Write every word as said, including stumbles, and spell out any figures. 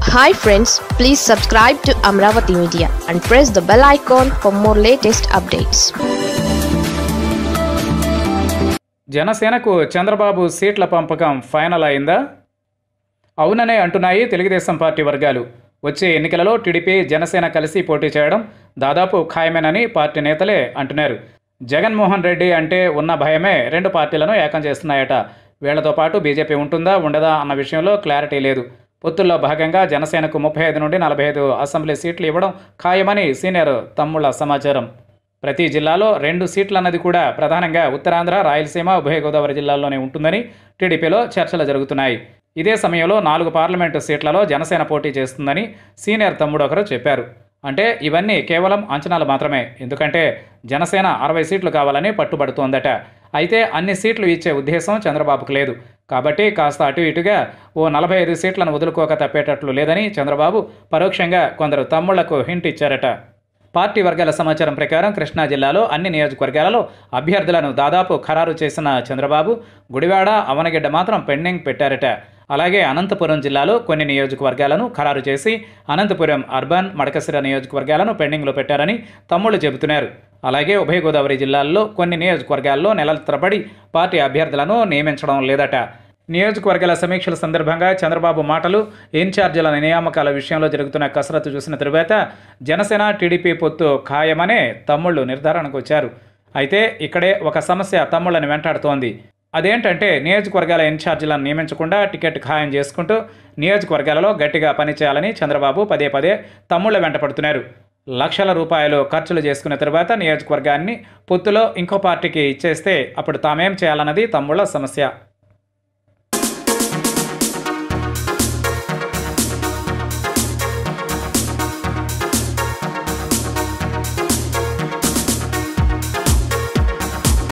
Hi friends, please subscribe to Amaravathi Media and press the bell icon for more latest updates. జనసేనకు చంద్రబాబు సీట్ల పంపకం final అయిందా? అవుననే అంటున్నాయి తెలుగుదేశం పార్టీ వర్గాలు. వచ్చే ఎన్నికలలో టీడీపీ జనసేన కలిసి పోటీ చేయడం దాదాపు ఖాయమేనని పార్టీ నేతలే అంటున్నారు. జగన్మోహన్ రెడ్డి అంటే ఉన్న భయమే రెండు పార్టీలను ఏకం చేస్తున్నాయట. వీళ్లతో పాటు బీజేపీ ఉంటుందా ఉండదా అన్న విషయంలో క్లారిటీ లేదు. పొత్తుల్లో భాగంగా జనసేనకు ముప్పై ఐదు నుండి నలభై ఐదు అసెంబ్లీ సీట్లు ఇవ్వడం ఖాయమని సీనియర్ తమ్ముళ్ల సమాచారం. ప్రతి జిల్లాలో రెండు సీట్లన్నది కూడా ప్రధానంగా ఉత్తరాంధ్ర, రాయలసీమ, ఉభయ గోదావరి జిల్లాల్లోనే ఉంటుందని టీడీపీలో చర్చలు జరుగుతున్నాయి. ఇదే సమయంలో నాలుగు పార్లమెంటు సీట్లలో జనసేన పోటీ చేస్తుందని సీనియర్ తమ్ముడు ఒకరు చెప్పారు. అంటే ఇవన్నీ కేవలం అంచనాలు మాత్రమే. ఎందుకంటే జనసేన అరవై సీట్లు కావాలని పట్టుబడుతోందట. అయితే అన్ని సీట్లు ఇచ్చే ఉద్దేశం చంద్రబాబుకు లేదు. కాబట్టి కాస్త అటు ఇటుగా ఓ నలభై ఐదు సీట్లను వదులుకోక తప్పేటట్లు లేదని చంద్రబాబు పరోక్షంగా కొందరు తమ్ముళ్లకు హింట్ ఇచ్చారట. పార్టీ వర్గాల సమాచారం ప్రకారం కృష్ణా జిల్లాలో అన్ని నియోజకవర్గాలలో అభ్యర్థులను దాదాపు ఖరారు చేసిన చంద్రబాబు గుడివాడ, అవనగడ్డ మాత్రం పెండింగ్ పెట్టారట. అలాగే అనంతపురం జిల్లాలో కొన్ని నియోజకవర్గాలను ఖరారు చేసి అనంతపురం అర్బన్, మడకశిర నియోజకవర్గాలను పెండింగ్లో పెట్టారని తమ్ముళ్లు చెబుతున్నారు. అలాగే ఉభయ గోదావరి జిల్లాల్లో కొన్ని నియోజకవర్గాల్లో నెలల తరబడి పార్టీ అభ్యర్థులను నియమించడం లేదట. నియోజకవర్గాల సమీక్షల సందర్భంగా చంద్రబాబు మాటలు, ఇన్ఛార్జీల నియామకాల విషయంలో జరుగుతున్న కసరత్తు చూసిన తరువాత జనసేన టీడీపీ పొత్తు ఖాయమనే తమ్ముళ్లు నిర్ధారణకు వచ్చారు. అయితే ఇక్కడే ఒక సమస్య తమ్ముళ్లను వెంటాడుతోంది. అదేంటంటే నియోజకవర్గాల ఇన్ఛార్జీలను నియమించకుండా టికెట్ ఖాయం చేసుకుంటూ నియోజకవర్గాలలో గట్టిగా పనిచేయాలని చంద్రబాబు పదే పదే తమ్ముళ్ల వెంట పడుతున్నారు. లక్షల రూపాయలు ఖర్చులు చేసుకున్న తరువాత నియోజకవర్గాన్ని పొత్తులో ఇంకో పార్టీకి ఇచ్చేస్తే అప్పుడు తామేం చేయాలన్నది తమ్ముళ్ల సమస్య.